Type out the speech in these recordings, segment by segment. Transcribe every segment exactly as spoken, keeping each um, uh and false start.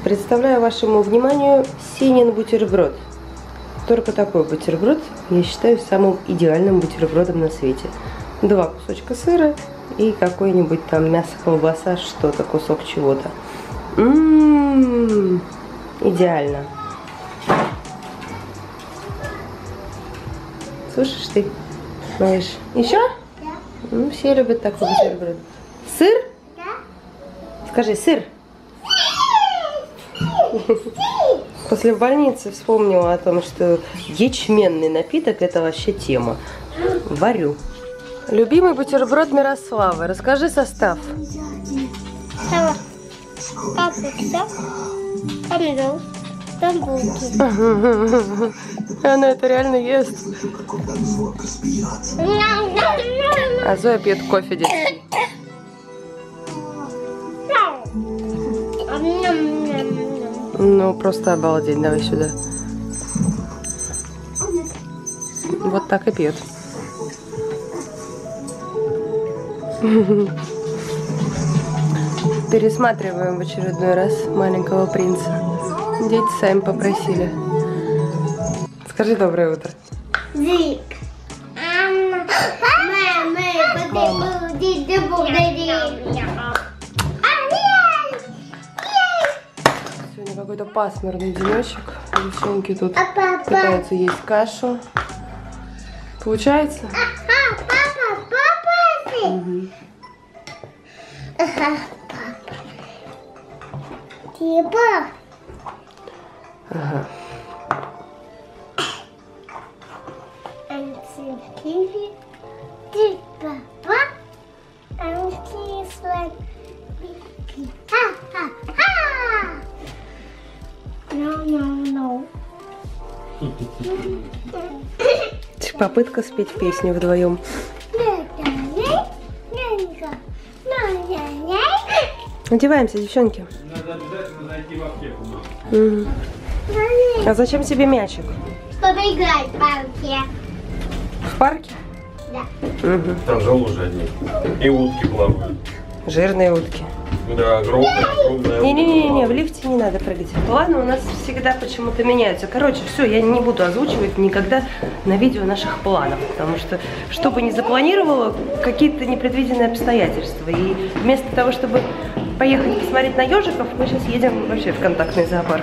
Представляю вашему вниманию Сенин бутерброд. Только такой бутерброд я считаю самым идеальным бутербродом на свете. Два кусочка сыра и какой-нибудь там мясо, колбаса, что-то, кусок чего-то. Ммм, идеально. Слушаешь ты, малыш? Еще? Да. Ну, все любят такой бутерброд. Сыр? Да. Скажи, сыр. После больницы вспомнила о том, что ячменный напиток — это вообще тема. Варю. Любимый бутерброд Мирославы. Расскажи состав. Капуста, помидор, там булки. Она это реально ест. А Зоя пьет кофе детский. Ну, просто обалдеть. Давай сюда. Вот так и пьет. Пересматриваем в очередной раз «Маленького принца». Дети сами попросили. Скажи доброе утро. Зик. Сегодня какой-то пасмурный денечек. Девчонки тут А папа? пытаются есть кашу. Получается? Ага, папа, папа. Угу. Ага, папа. Типа. Ага. Антикиви. Ты папа. Антислан. Ха-ха-ха. No, no, no. Попытка спеть песню вдвоем. Одеваемся, девчонки. Надо обязательно зайти в аптеку. Угу. А зачем тебе мячик? Чтобы играть в парке. В парке? Да. Угу. Там же лужи одни. И утки плавают. Жирные утки. Да, огромная, огромная. Не-не-не, в лифте не надо прыгать. Ладно, у нас всегда почему-то меняются. Короче, все, я не буду озвучивать никогда на видео наших планов, потому что, что бы ни запланировала, какие-то непредвиденные обстоятельства. И вместо того, чтобы поехать посмотреть на ежиков, мы сейчас едем вообще в контактный зоопарк.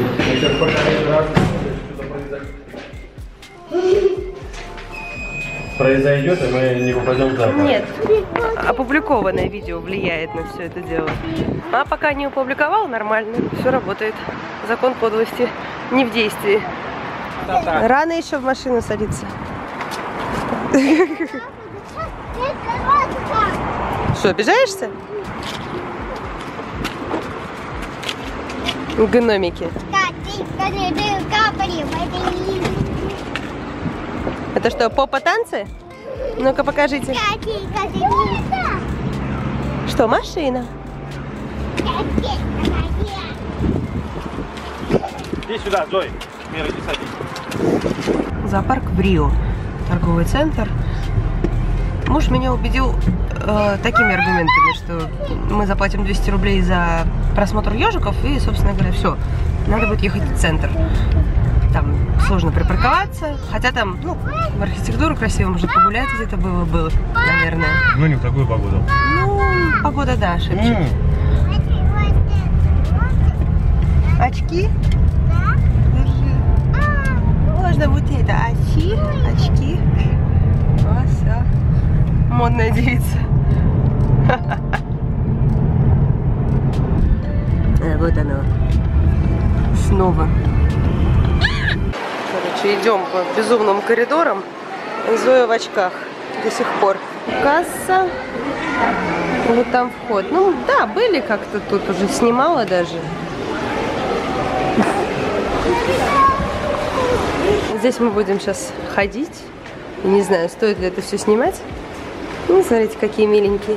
Произойдет, и мы не попадем в зоопарк. Нет, опубликованное видео влияет на все это дело. А пока не опубликовал, нормально, все работает. Закон подлости не в действии. Рано еще в машину садиться. Что, обижаешься? Гномики. Это что, попа танцы? Ну-ка покажите. Что, машина? Иди сюда, Зой. Мира, не садись. Зоопарк в Рио. Торговый центр. Муж меня убедил э, такими аргументами, что мы заплатим двести рублей за просмотр ежиков и, собственно говоря, все. Надо будет ехать в центр. Там сложно припарковаться, хотя там, ну, в архитектуру красиво можно погулять, это было, было, наверное. Ну, не в такую погоду. Ну, погода, да, шепчет. Mm. Очки? Можно вот это, очки, очки. О, все. Модная девица. А вот оно. Снова. Короче, идем по безумным коридорам. Зоя в очках до сих пор. Касса. Вот там вход. Ну да, были как-то тут уже, снимала даже. Здесь мы будем сейчас ходить. Не знаю, стоит ли это все снимать. Ну, смотрите, какие миленькие.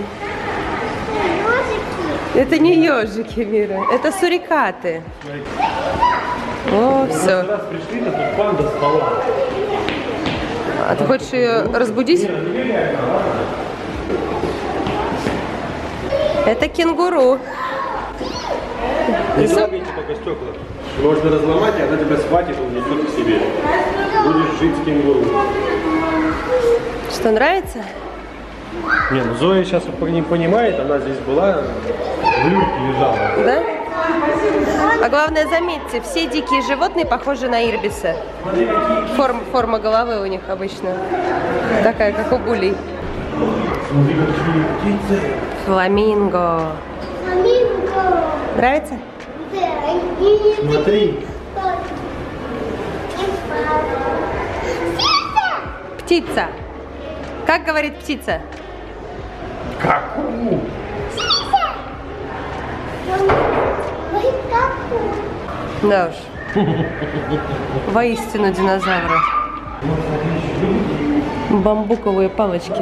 Это не ежики, Мира. Это сурикаты. О, все. Раз пришли, то тут панда спала. А ты хочешь ее разбудить? Это кенгуру. Не трогайте по костюму. стекла. Можно разломать, и она тебя схватит и унесет к себе. Будешь жить с кенгуру. Что, нравится? Не, ну Зоя сейчас не понимает, она здесь была, в люльке лежала. Да? А главное, заметьте, все дикие животные похожи на ирбиса. Форм, форма головы у них обычно такая, как у булей. Фламинго. Фламинго. Нравится? Смотри. Птица. Как говорит птица? Как? Да уж. Воистину динозавры. Бамбуковые палочки.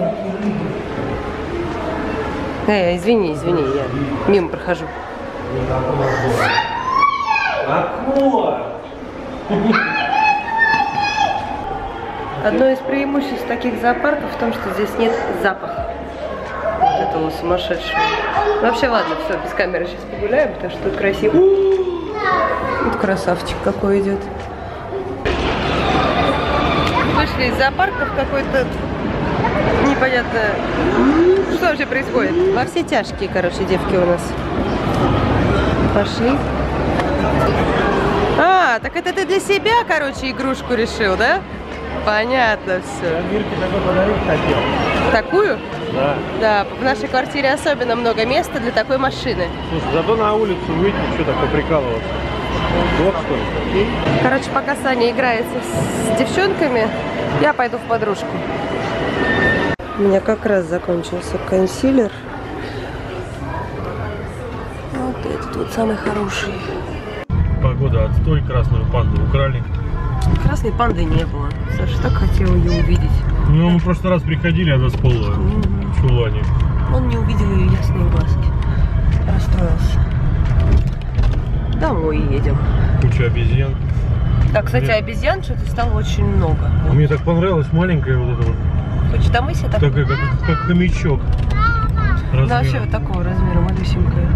Эй, извини, извини, я мимо прохожу. Акула! Одно из преимуществ таких зоопарков в том, что здесь нет запаха вот этого сумасшедшего. Вообще, ладно, все, без камеры сейчас погуляем, потому что тут красиво. Вот красавчик какой идет. Вышли из зоопарка в какой-то непонятно, что вообще происходит. Во все тяжкие, короче, девки у нас. Пошли. А, так это ты для себя, короче, игрушку решил, да? Понятно все. Мирке такой подарить хотел. Такую? Да. Да, в нашей квартире особенно много места для такой машины. Слушай, зато на улицу выйти, что такое прикалываться? Вот что ли? Короче, пока Саня играется с девчонками, я пойду в подружку. У меня как раз закончился консилер. Вот этот вот самый хороший. Погода отстой, красную панду украли. Красной панды не было. Саша так хотел ее увидеть. Ну, мы в прошлый раз приходили, она спала в чулане. Он не увидел ее ясные глазки. Расстроился. Домой едем. Куча обезьян. Да, кстати, Нет. обезьян что-то стало очень много. А мне так понравилась маленькая вот эта вот. Хочешь, там и так? Такая, как, как хомячок. Да, вообще вот такого размера, малюсенькая.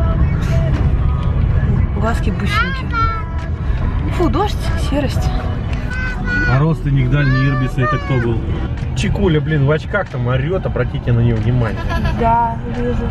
Глазки бусинки. Фу, дождь, серость. А родственник дальний ирбиса это кто был? Чикуля, блин, в очках там орет, обратите на нее внимание. Да, вижу.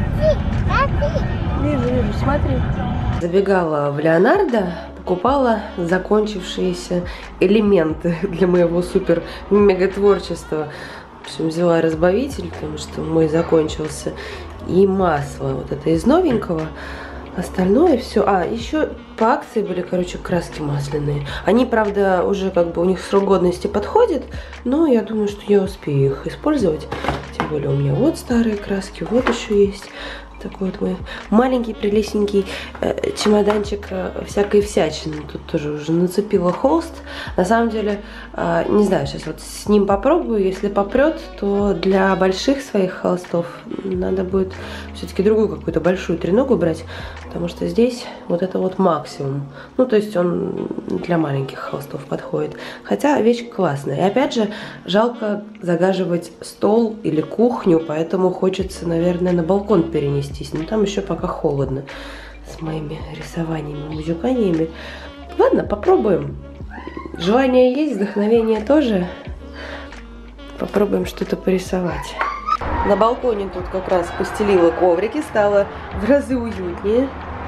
Вижу, вижу, смотри. Забегала в Леонардо, покупала закончившиеся элементы для моего супер мегатворчества. В общем, взяла разбавитель, потому что мой закончился, и масло вот это из новенького. Остальное все. А, еще по акции были, короче, краски масляные. Они, правда, уже как бы у них срок годности подходит, но я думаю, что я успею их использовать. Тем более у меня вот старые краски, вот еще есть. Такой вот мой маленький прелестненький э, чемоданчик э, всякой всячины. Тут тоже уже нацепила холст. На самом деле, э, не знаю, сейчас вот с ним попробую. Если попрет, то для больших своих холстов надо будет все-таки другую какую-то большую треногу брать. Потому что здесь вот это вот максимум. Ну, то есть он для маленьких холстов подходит. Хотя вещь классная. И опять же, жалко загаживать стол или кухню, поэтому хочется, наверное, на балкон перенести. Но там еще пока холодно с моими рисованиями, музюканиями. Ладно, попробуем. Желание есть, вдохновение тоже. Попробуем что-то порисовать. На балконе тут как раз постелила коврики, стало в разы уютнее.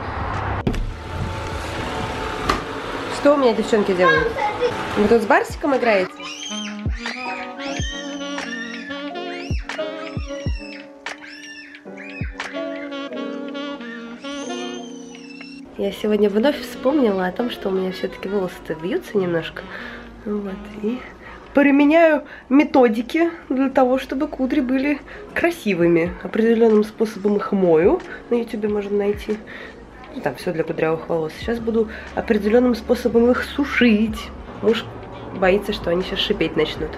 Что у меня девчонки делают? Вы тут с Барсиком играете? Я сегодня вновь вспомнила о том, что у меня все-таки волосы-то вьются немножко. Вот, и применяю методики для того, чтобы кудри были красивыми. Определенным способом их мою. На ютубе можно найти. Ну, там все для кудрявых волос. Сейчас буду определенным способом их сушить. Муж боится, что они сейчас шипеть начнут.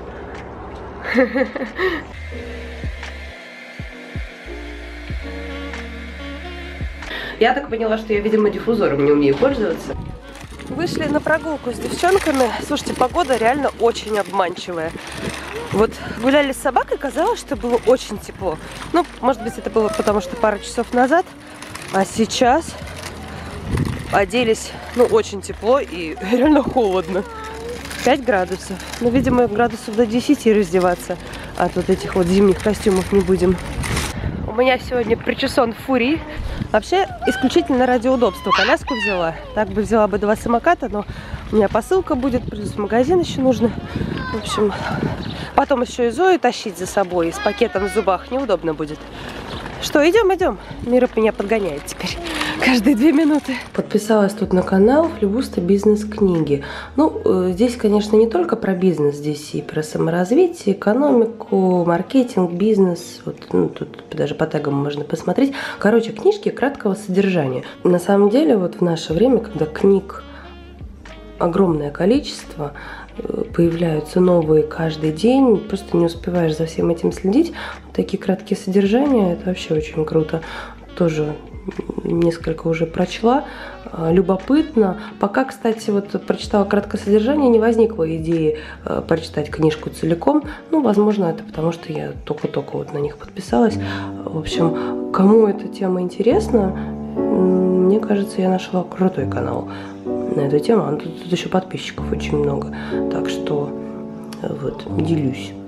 Я так поняла, что я, видимо, диффузором не умею пользоваться. Вышли на прогулку с девчонками. Слушайте, погода реально очень обманчивая. Вот гуляли с собакой, казалось, что было очень тепло. Ну, может быть, это было потому, что пару часов назад. А сейчас оделись, ну, очень тепло и реально холодно. пять градусов. Ну, видимо, градусов до десяти раздеваться. А тут этих вот зимних костюмов не будем. У меня сегодня причесон фури. Вообще, исключительно ради удобства. Коляску взяла. Так бы взяла бы два самоката, но у меня посылка будет, плюс в магазин еще нужно. В общем, потом еще и Зою тащить за собой, и с пакетом в зубах неудобно будет. Что, идем, идем. Мира меня подгоняет теперь каждые две минуты. Подписалась тут на канал Флебуста бизнес-книги. Ну, здесь, конечно, не только про бизнес, здесь и про саморазвитие, экономику, маркетинг, бизнес. Вот, ну, тут даже по тегам можно посмотреть. Короче, книжки краткого содержания. На самом деле, вот в наше время, когда книг огромное количество, появляются новые каждый день, просто не успеваешь за всем этим следить. Такие краткие содержания, это вообще очень круто. Тоже несколько уже прочла, любопытно. Пока, кстати, вот прочитала краткое содержание, не возникло идеи прочитать книжку целиком. Ну, возможно, это потому, что я только-только вот на них подписалась. В общем, кому эта тема интересна, мне кажется, я нашла крутой канал на эту тему. Тут, тут еще подписчиков очень много. Так что вот, делюсь.